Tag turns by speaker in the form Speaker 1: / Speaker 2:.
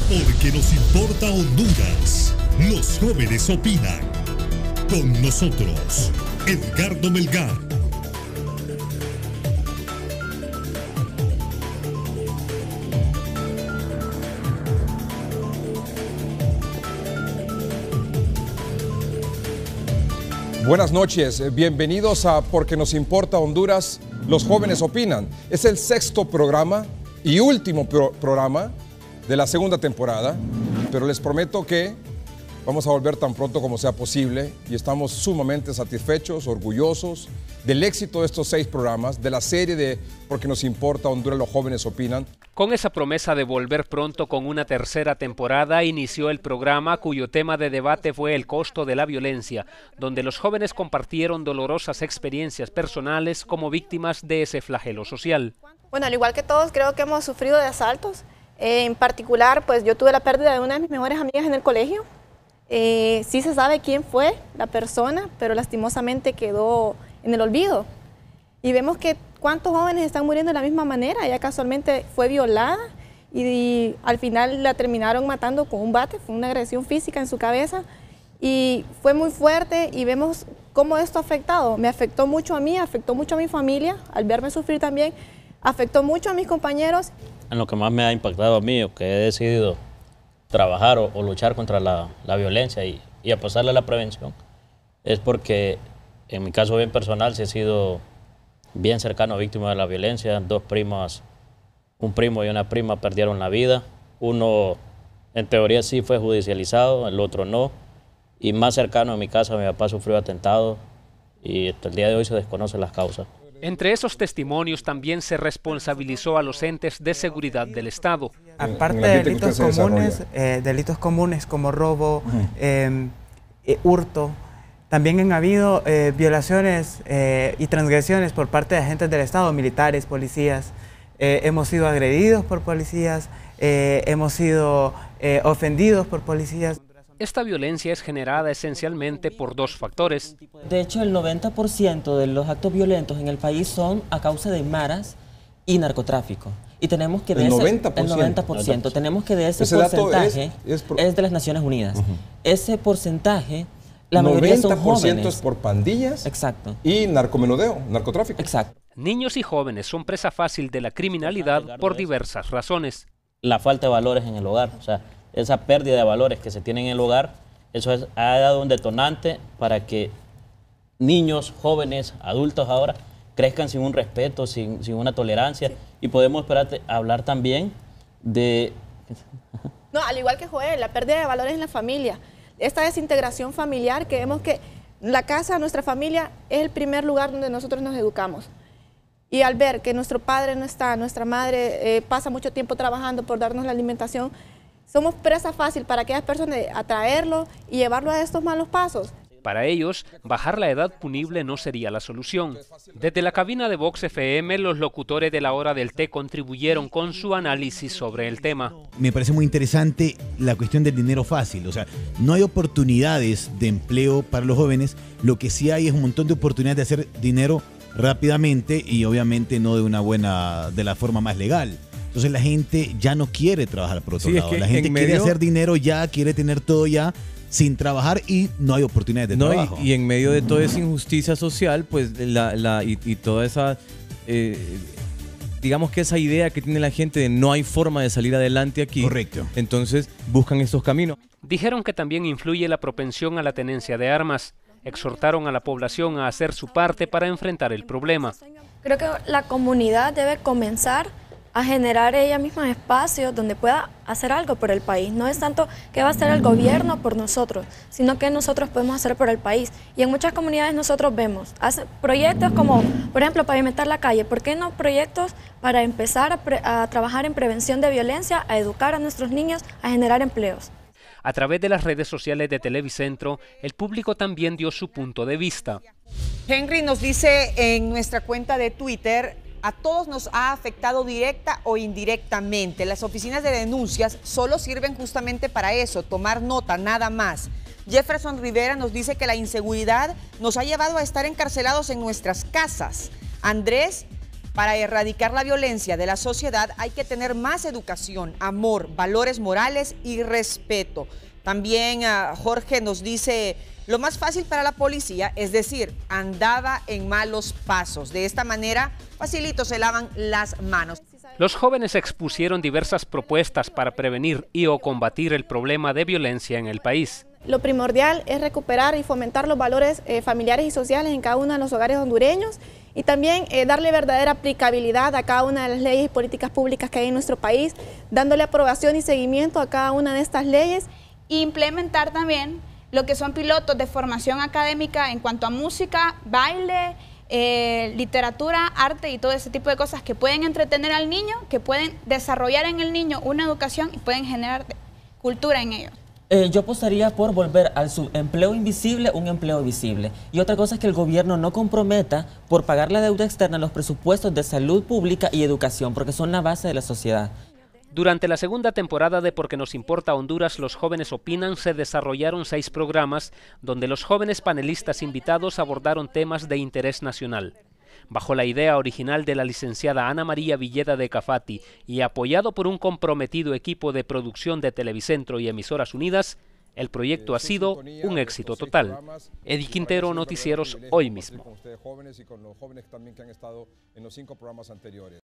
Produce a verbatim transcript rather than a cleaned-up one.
Speaker 1: Porque nos importa Honduras. Los jóvenes opinan. Con nosotros, Edgardo Melgar.
Speaker 2: Buenas noches, bienvenidos a Porque nos importa Honduras, los jóvenes opinan. Es el sexto programa y último pro programa de la segunda temporada, pero les prometo que vamos a volver tan pronto como sea posible y estamos sumamente satisfechos, orgullosos del éxito de estos seis programas, de la serie de Porque nos importa Honduras, los jóvenes opinan.
Speaker 3: Con esa promesa de volver pronto con una tercera temporada, inició el programa cuyo tema de debate fue el costo de la violencia, donde los jóvenes compartieron dolorosas experiencias personales como víctimas de ese flagelo social.
Speaker 4: Bueno, al igual que todos, creo que hemos sufrido de asaltos. Eh, en particular, pues yo tuve la pérdida de una de mis mejores amigas en el colegio. Eh, sí se sabe quién fue la persona, pero lastimosamente quedó en el olvido. Y vemos que cuántos jóvenes están muriendo de la misma manera. Ella casualmente fue violada y, y al final la terminaron matando con un bate, fue una agresión física en su cabeza y fue muy fuerte y vemos cómo esto ha afectado. Me afectó mucho a mí, afectó mucho a mi familia, al verme sufrir también, afectó mucho a mis compañeros.
Speaker 5: En lo que más me ha impactado a mí, o que he decidido trabajar o, o luchar contra la, la violencia y, y apostarle a la prevención, es porque en mi caso bien personal sí he sido bien cercano a víctimas de la violencia. Dos primas, un primo y una prima perdieron la vida. Uno en teoría sí fue judicializado, el otro no. Y más cercano a mi casa, mi papá sufrió atentado y hasta el día de hoy se desconocen las causas.
Speaker 3: Entre esos testimonios también se responsabilizó a los entes de seguridad del Estado.
Speaker 6: Aparte de delitos comunes, eh, delitos comunes como robo, uh-huh. eh, eh, hurto, también han habido eh, violaciones eh, y transgresiones por parte de agentes del Estado, militares, policías. Eh, hemos sido agredidos por policías, eh, hemos sido eh, ofendidos por policías.
Speaker 3: Esta violencia es generada esencialmente por dos factores.
Speaker 7: De hecho, el noventa por ciento de los actos violentos en el país son a causa de maras y narcotráfico. Y tenemos que de
Speaker 2: el
Speaker 7: ese,
Speaker 2: noventa por ciento.
Speaker 7: El noventa por ciento. Tenemos que de ese, ese porcentaje es, es, por... es de las Naciones Unidas. Uh-huh. Ese porcentaje, la mayoría son jóvenes.
Speaker 2: noventa por ciento es por pandillas.
Speaker 7: Exacto.
Speaker 2: Y narcomenudeo, narcotráfico.
Speaker 7: Exacto.
Speaker 3: Niños y jóvenes son presa fácil de la criminalidad por diversas razones.
Speaker 5: La falta de valores en el hogar, o sea, esa pérdida de valores que se tiene en el hogar, eso es, ha dado un detonante para que niños, jóvenes, adultos ahora crezcan sin un respeto, sin, sin una tolerancia. Sí. Y podemos esperar hablar también de...
Speaker 4: No, al igual que Joel, la pérdida de valores en la familia. Esta desintegración familiar, que vemos que la casa, nuestra familia, es el primer lugar donde nosotros nos educamos. Y al ver que nuestro padre no está, nuestra madre eh, pasa mucho tiempo trabajando por darnos la alimentación, somos presa fácil para aquellas personas de atraerlo y llevarlo a estos malos pasos.
Speaker 3: Para ellos, bajar la edad punible no sería la solución. Desde la cabina de Vox F M, los locutores de la Hora del Té contribuyeron con su análisis sobre el tema.
Speaker 8: Me parece muy interesante la cuestión del dinero fácil. O sea, no hay oportunidades de empleo para los jóvenes. Lo que sí hay es un montón de oportunidades de hacer dinero rápidamente y obviamente no de una buena, de la forma más legal. Entonces la gente ya no quiere trabajar por otro sí, lado. Es que la gente quiere medio... hacer dinero ya, quiere tener todo ya sin trabajar y no hay oportunidades de
Speaker 9: no,
Speaker 8: trabajo.
Speaker 9: Y, y en medio de toda esa injusticia social, pues la, la y, y toda esa, eh, digamos que esa idea que tiene la gente de no hay forma de salir adelante aquí.
Speaker 8: Correcto.
Speaker 9: Entonces buscan estos caminos.
Speaker 3: Dijeron que también influye la propensión a la tenencia de armas. Exhortaron a la población a hacer su parte para enfrentar el problema.
Speaker 10: Creo que la comunidad debe comenzar a generar ella misma espacios donde pueda hacer algo por el país. No es tanto que va a hacer el gobierno por nosotros, sino que nosotros podemos hacer por el país. Y en muchas comunidades nosotros vemos hace proyectos como, por ejemplo, pavimentar la calle. ¿Por qué no proyectos para empezar a, pre a trabajar en prevención de violencia, a educar a nuestros niños, a generar empleos?
Speaker 3: A través de las redes sociales de Televicentro, el público también dio su punto de vista.
Speaker 11: Henry nos dice en nuestra cuenta de Twitter: a todos nos ha afectado directa o indirectamente. Las oficinas de denuncias solo sirven justamente para eso, tomar nota, nada más. Jefferson Rivera nos dice que la inseguridad nos ha llevado a estar encarcelados en nuestras casas. Andrés Para erradicar la violencia de la sociedad hay que tener más educación, amor, valores morales y respeto. También uh, Jorge nos dice, lo más fácil para la policía, es decir, andaba en malos pasos. De esta manera, facilito se lavan las manos.
Speaker 3: Los jóvenes expusieron diversas propuestas para prevenir y o combatir el problema de violencia en el país.
Speaker 4: Lo primordial es recuperar y fomentar los valores eh, familiares y sociales en cada uno de los hogares hondureños y también eh, darle verdadera aplicabilidad a cada una de las leyes y políticas públicas que hay en nuestro país, dándole aprobación y seguimiento a cada una de estas leyes.
Speaker 12: E implementar también lo que son pilotos de formación académica en cuanto a música, baile, eh, literatura, arte y todo ese tipo de cosas que pueden entretener al niño, que pueden desarrollar en el niño una educación y pueden generar cultura en ellos.
Speaker 7: Eh, yo apostaría por volver al subempleo invisible un empleo visible. Y otra cosa es que el gobierno no comprometa por pagar la deuda externa en los presupuestos de salud pública y educación, porque son la base de la sociedad.
Speaker 3: Durante la segunda temporada de Porque nos importa Honduras, los jóvenes opinan, se desarrollaron seis programas donde los jóvenes panelistas invitados abordaron temas de interés nacional. Bajo la idea original de la licenciada Ana María Villeda de Cafati y apoyado por un comprometido equipo de producción de Televicentro y Emisoras Unidas, el proyecto ha sido un éxito total. Eddie Quintero, Noticieros, Hoy Mismo.